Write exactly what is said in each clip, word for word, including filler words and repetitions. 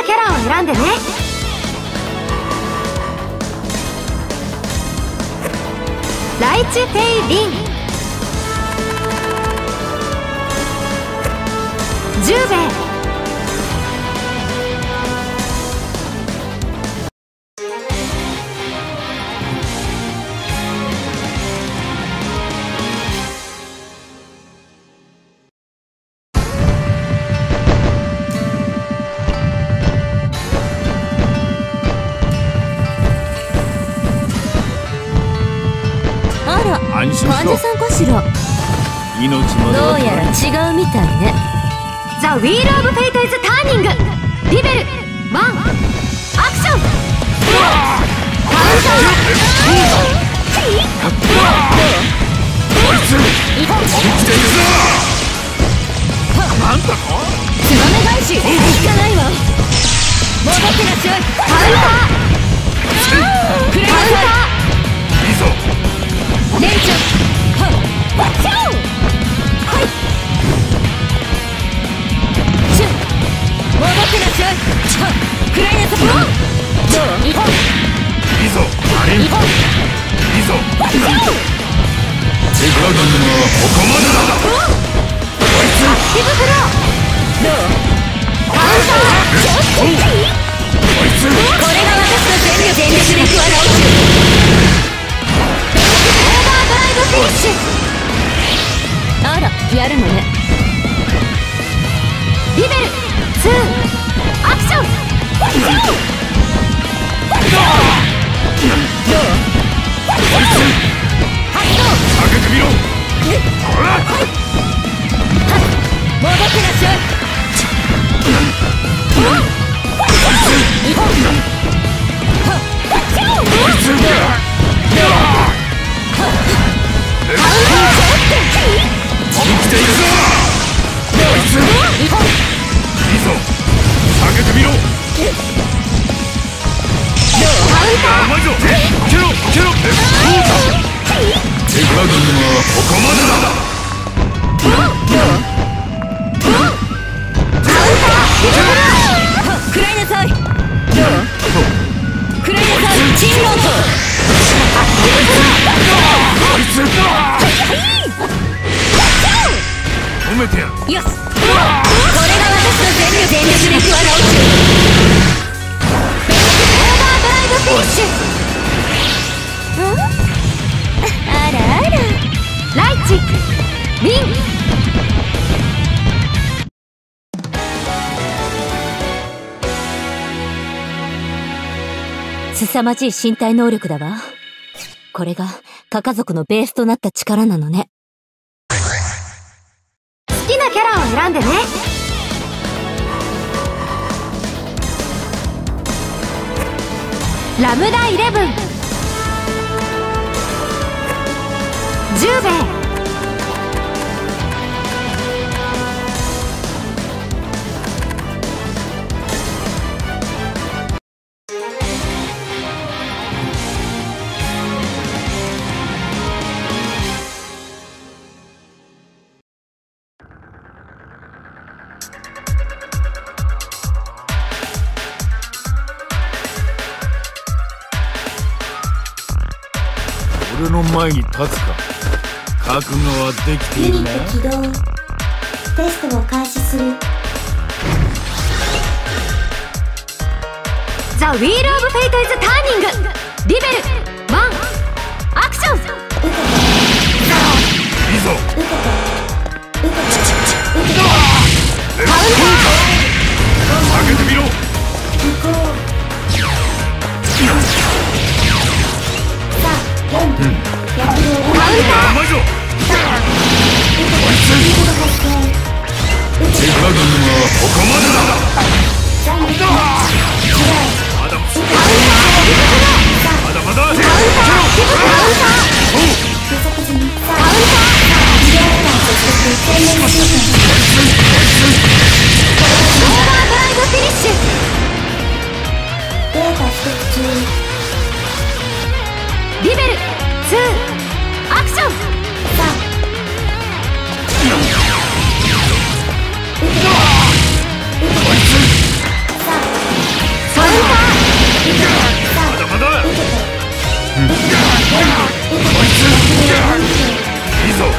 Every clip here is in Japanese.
キャラを選んでね。ライチペイリン、ジューベイ、 患者さんかしら。命までどうやら違うみたいね。 ザ・ウィール・オブ・フェイト・イズ・ターニング、リベルワンアクション。カウンター。 なんだとつばめ返し効かないわ。戻ってらっしゃい。カウンター。クレーターいいぞ。レンチャーはっワッチャオ。はいシュッ戻ってらっしゃい。はっクレーターどういこいいぞ。あれいこいいぞ。ワッチャオ。手加減はここまでだ。こいつアクティブフローどうカウンターちょっといいこいつこれが私の全力全力で食わないフィニッシュ。あらやるのね。リベルツーアクション。ワッチャオどうこいつ発動上げてみろ。ほらはいはっ戻ってらっしゃい。こいつ日本はっワッチャオこいつどうどうカウンターちょっといい生きているぞ。こいついいぞ下げてみろ。どうカウンター甘いぞ。ケロケロどうだ手加減はここまでだ。どうカウンター食らいなさい。どう食らいなさい。チームノートこいつ止めてやる。よしこれが私の全力全力で食わないオーバードライブフィニッシュ。んあらあらライチウィン。凄まじい身体能力だわ。これがカカ族のベースとなった力なのね。好きなキャラを選んでね。ラムダイレブン、ジューベイ、 俺の前に立つか。覚悟はできているね。 ユニット起動。テストを開始する。 ザ・ウィール・オブ・フェイト・イズ・ターニング、リベルワンアクション。受けていいぞ。 受けて受けて受けてカウンター上げてみろ。 行こう。さあレンブ躍動。 カウンター甘いぞ。 こいつ手加減はここまでだ。 残念だ。 まだまだまだ。カウンターカウンター不足済み。さあカウンターリレーターとして全面シーズン。 オーバードライブフィニッシュ。 データ取得中。 リベルツーアクション。 さあいいぞ。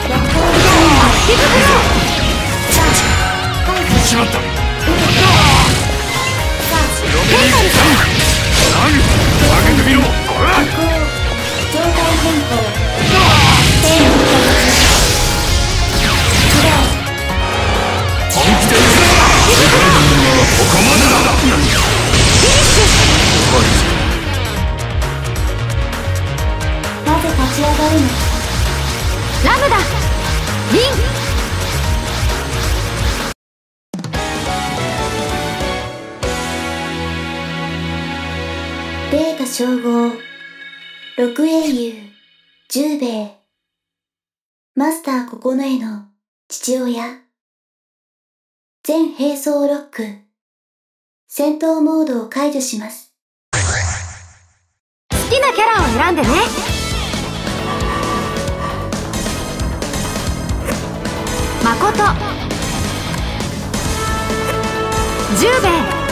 しまった。強めに上げてみろ。 状態変更。 本気でここまでだ。フィニッシュ。 なぜ立ち上がるの？ ラムだ。リン。 データ照合。六英雄十兵衛。マスター九重の父親。全並走ロック。戦闘モードを解除します。 好きなキャラを選んでね。誠。十兵衛。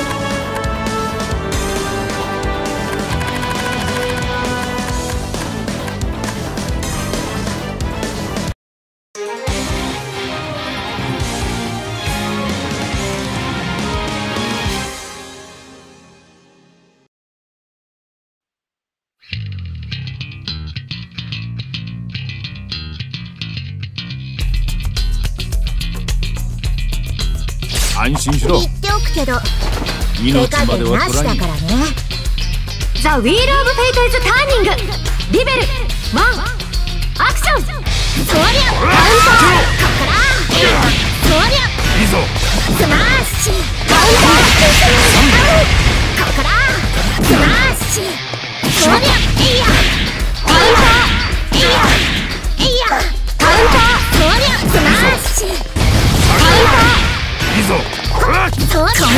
安心しろ。 言っておくけど命までは取らん。 ザ・ウィール・オブ・フェイト・イズ・ターニング。リベルワンアクション。そりゃカウンター。ここからそりゃいいぞ。 スマッシュ。カウンター。ここからスマッシュ。そりゃいいやカウンター。いいやいいやカウンター。そりゃスマッシュ。カウンター。 いいぞ。 今週のカウンター。キブフロ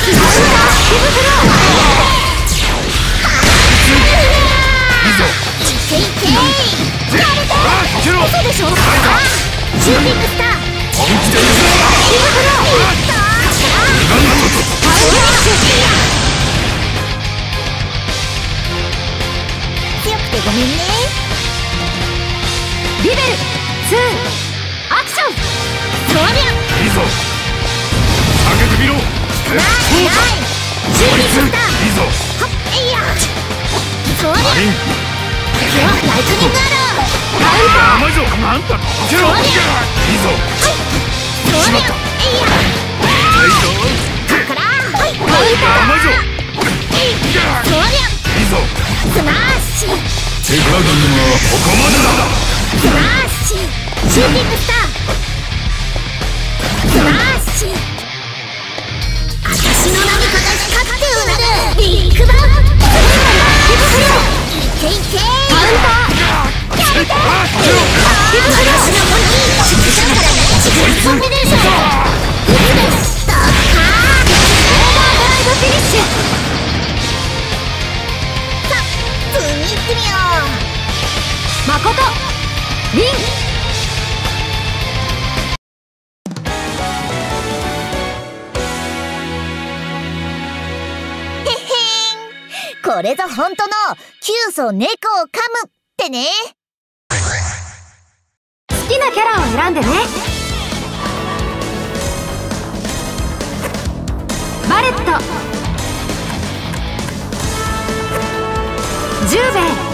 ー。 いいぞ。 いけいけやれて嘘でしょ。シューティングスター。 本気でいくぞ。 キブフロー。カウンター。強くてごめんね。リベルツーアクション。そりゃいいぞ。上げてみろ。 ないないシューティングスター。 いいぞ。 はっえいやそりゃライトニングアロー。カウンター。 甘いぞ。なんだ。 そりゃいいぞ。 そりゃえいやいいぞ。 ここからカウンター。 甘いぞ。 そりゃいいぞ。 スマッシュ。 手加減はここまでだ。 スマッシュ。シューティングスター。スマッシュ。私の何かが光ってうなるビッグバン。いけいけカウンター。やめてビッグフラッシュの子にチクションからね。チクションコンビネーション。いつですストッカー。オーバードライブフィニッシュ。さあ次行ってみよう。誠リン。これぞ本当のキュウソネコを噛むってね。好きなキャラを選んでね。バレット。ジューベイ。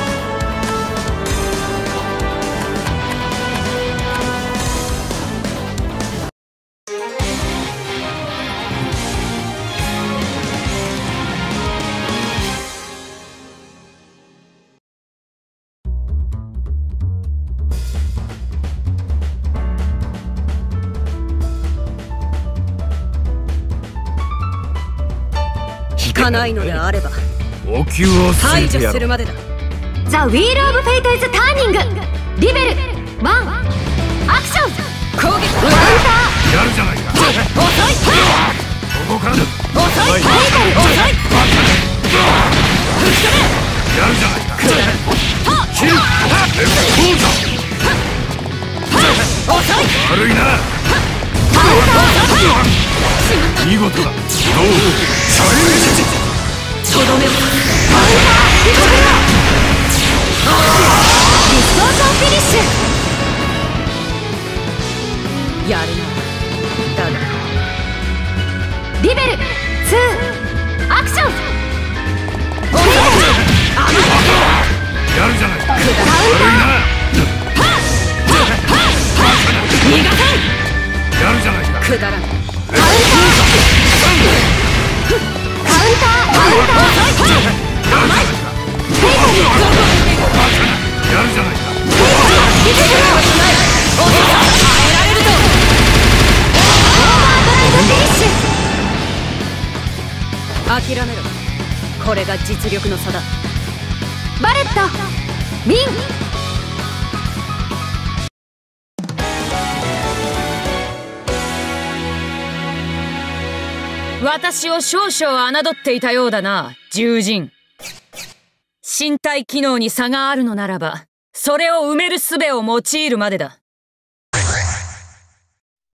効かないのであればお灸を排除するまでだ。 ザ・ウィール・オブ・フェイト・イズ・ターニング。リベルワンアクション。 攻撃カウンター。 やるじゃないか。 遅いここからだ。 遅い遅いやるじゃないか。キルレフト遅い悪いな。 カウンター。 見事だ。どうチャレンジ。 とどめをカウンター。 くだらん。 カウンターカウンターカウンター甘いフェイトにやるじゃないか。 フェイトに出てくることない。おっと耐えられるぞ。オーバードライブフィニッシュ。 諦めろ。これが実力の差だ。 バレットウィン。 私を少々侮っていたようだな、獣人。身体機能に差があるのならば、それを埋める術を用いるまでだ。